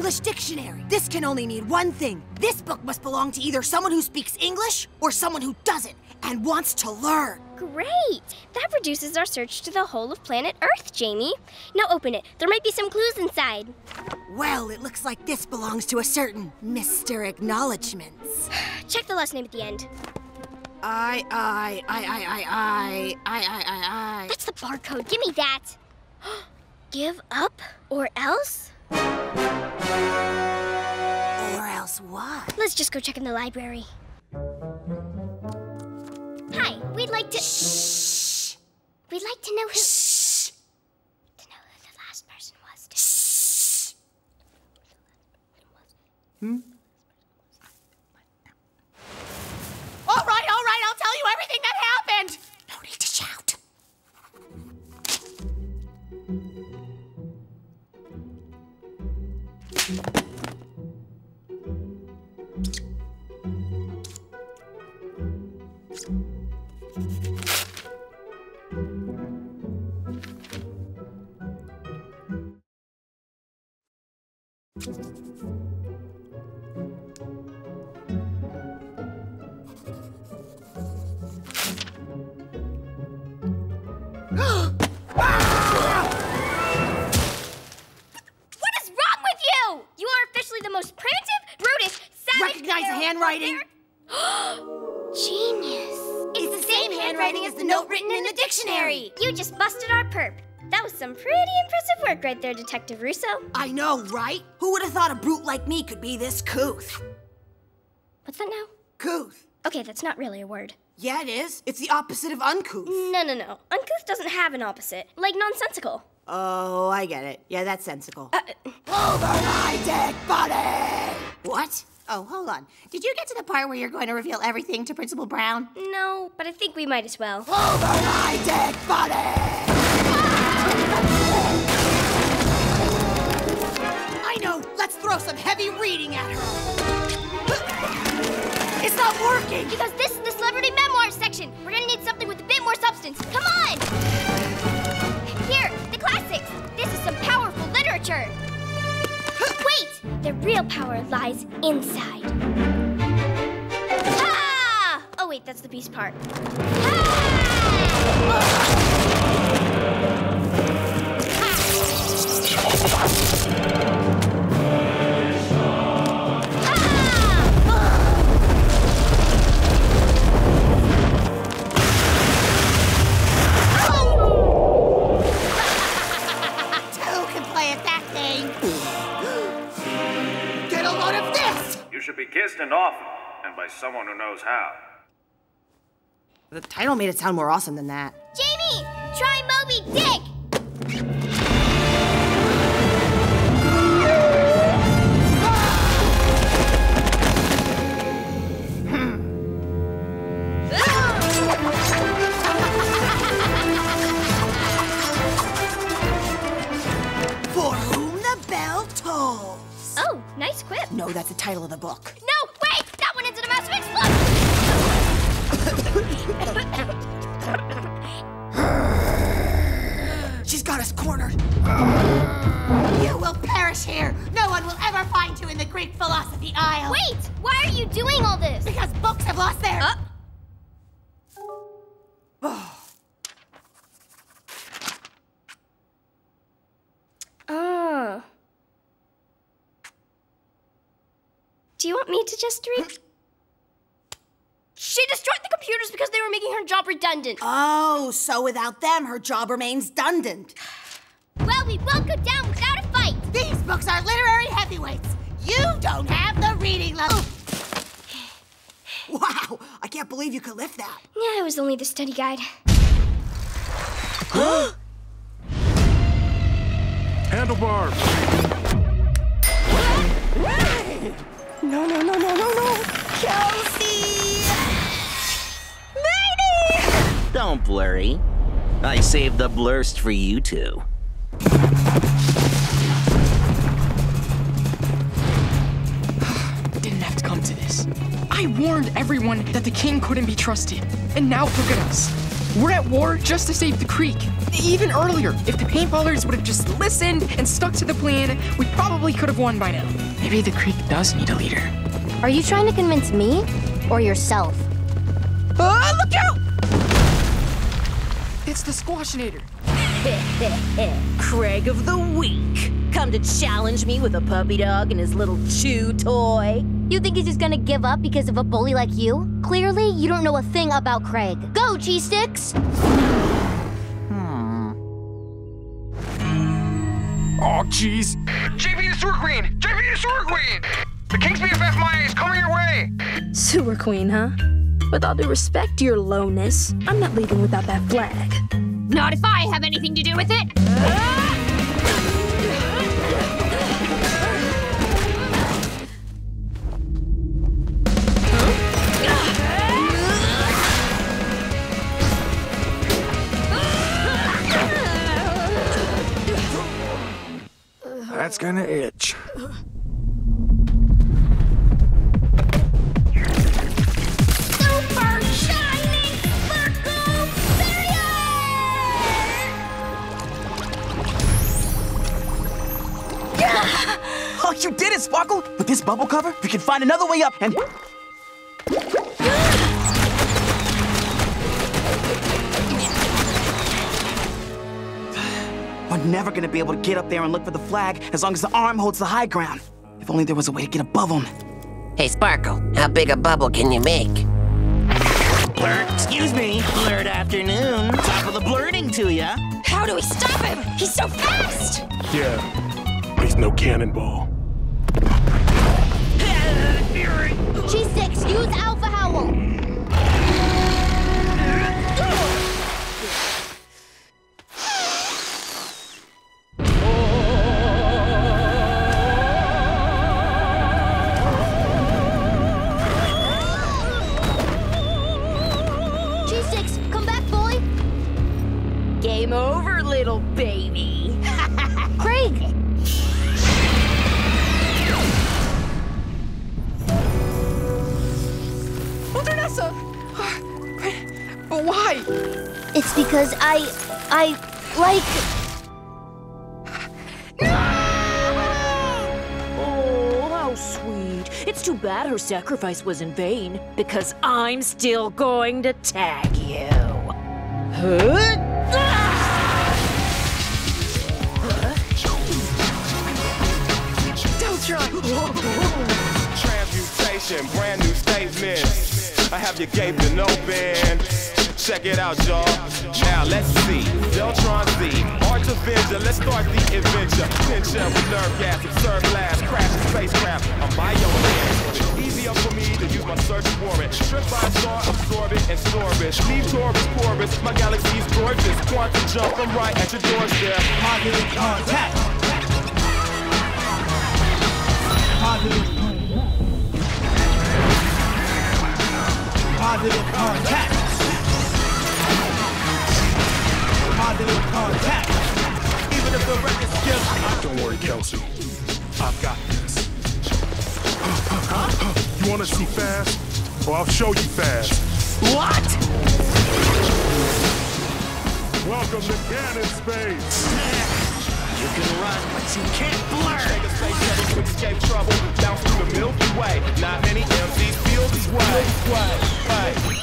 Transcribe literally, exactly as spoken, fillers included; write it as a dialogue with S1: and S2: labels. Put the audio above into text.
S1: English dictionary. This can only mean one thing. This book must belong to either someone who speaks English or someone who doesn't and wants to learn.
S2: Great! That reduces our search to the whole of planet Earth, Jamie. Now open it. There might be some clues inside.
S1: Well, it looks like this belongs to a certain Mister Acknowledgements.
S2: Check the last name at the end.
S1: I, I, I, I, I, I, I, I, I, I.
S2: That's the barcode. Give me that. Give up or else?
S1: Or else what?
S2: Let's just go check in the library. Hi, we'd like to...
S1: Shh.
S2: We'd like to know who...
S1: Shh.
S2: To know who the last person was. To...
S1: Shh. Hmm? All right, all right, I'll tell you everything that happened. No need to shout. Recognize the handwriting?
S2: Genius.
S1: It's, it's the same handwriting as the note written in the dictionary.
S2: You just busted our perp. That was some pretty impressive work right there, Detective Russo.
S1: I know, right? Who would have thought a brute like me could be this couth?
S2: What's that now?
S1: Couth.
S2: Okay, that's not really a word.
S1: Yeah, it is. It's the opposite of uncouth.
S2: No, no, no. Uncouth doesn't have an opposite. Like nonsensical.
S1: Oh, I get it. Yeah, that's sensical.
S2: Uh,
S1: Over my dead body! What? Oh, hold on. Did you get to the part where you're going to reveal everything to Principal Brown?
S2: No, but I think we might as well.
S1: Over my dead body! I know! Let's throw some heavy reading at her! It's not working!
S2: Because this is the celebrity memoirs section. We're gonna need something with a bit more substance. Come on! Here, the classics. This is some powerful literature. Wait! The real power lies inside. Ah! Oh wait, that's the beast part.
S3: You should be kissed and often, and by someone who knows how.
S1: The title made it sound more awesome than that.
S2: Jamie, try Moby Dick!
S1: For whom the bell tolls.
S2: Oh, nice quip.
S1: No, that's the title of the book.
S2: No, wait! That one ends in a massive explosion!
S1: She's got us cornered. You will perish here. No one will ever find you in the Greek philosophy aisle.
S2: Wait! Why are you doing all this?
S1: Because books have lost their...
S2: Uh Oh. Do you want me to just read? She destroyed the computers because they were making her job redundant.
S1: Oh, so without them, her job remains dundant.
S2: Well, we won't go down without a fight.
S1: These books are literary heavyweights. You don't have the reading level. Wow, I can't believe you could lift that.
S2: Yeah, it was only the study guide.
S4: Handlebar!
S1: No, no, no, no, no, no! Kelsey! Lady!
S5: Don't blurry. I saved the blurst for you two.
S6: Didn't have to come to this. I warned everyone that the king couldn't be trusted. And now look at us. We're at war just to save the creek. Even earlier, if the paintballers would have just listened and stuck to the plan, we probably could have won by now. Maybe the creek does need a leader.
S2: Are you trying to convince me or yourself?
S6: Uh, look out! It's the Squashinator.
S7: Craig of the Week. Come to challenge me with a puppy dog and his little chew toy.
S2: You think he's just gonna give up because of a bully like you? Clearly, you don't know a thing about Craig. Go, cheese sticks!
S7: Hmm.
S6: Oh, jeez.
S8: J P the Sewer Queen! J P the Sewer Queen! The King's B F F Maya is coming your way!
S9: Sewer Queen, huh? With all due respect to your lowness, I'm not leaving without that flag.
S10: Not if I have anything to do with it!
S4: That's gonna itch.
S2: Super shining sparkle barrier!
S11: Oh, you did it, Sparkle! With this bubble cover, we can find another way up and... We're never gonna be able to get up there and look for the flag as long as the arm holds the high ground. If only there was a way to get above them.
S5: Hey, Sparkle, how big a bubble can you make? Blurt, excuse me, blurred afternoon. Top of the blurting to ya.
S10: How do we stop him? He's so fast!
S4: Yeah, he's no cannonball.
S2: Cheese sticks, use Alpha Howl! Cheese sticks, come back, boy!
S7: Game over, little baby.
S2: Craig!
S6: Wildernessa! But why?
S2: It's because I... I... like...
S7: Oh, how sweet. It's too bad her sacrifice was in vain, because I'm still going to tag you. Huh?
S6: Don't try!
S12: Transmutation, brand new statement. I have your gaping open. Check it out, y'all. Now let's see. Deltron Z, Arch Avenger. Let's start the adventure. Pincher with nerve gas, absurd blast, crash a spacecraft. I'm by your hand. It's easier for me to use my search warrant. Trip by star, absorb it and store it. Leave Taurus porous. My galaxy's gorgeous. Quantum jump, I'm right at your doorstep.
S11: Positive contact. Positive Positive contact. Positive contact. Even if the record's skipped.
S4: Don't worry, Kelsey. I've got this. You wanna see fast? Well, I'll show you fast.
S11: What?
S4: Welcome to Cannon Space.
S11: You can run, but you can't blur.
S12: Take a space shuttle to escape trouble. Bounce through the Milky Way. Not many M Cs feel this way. Way.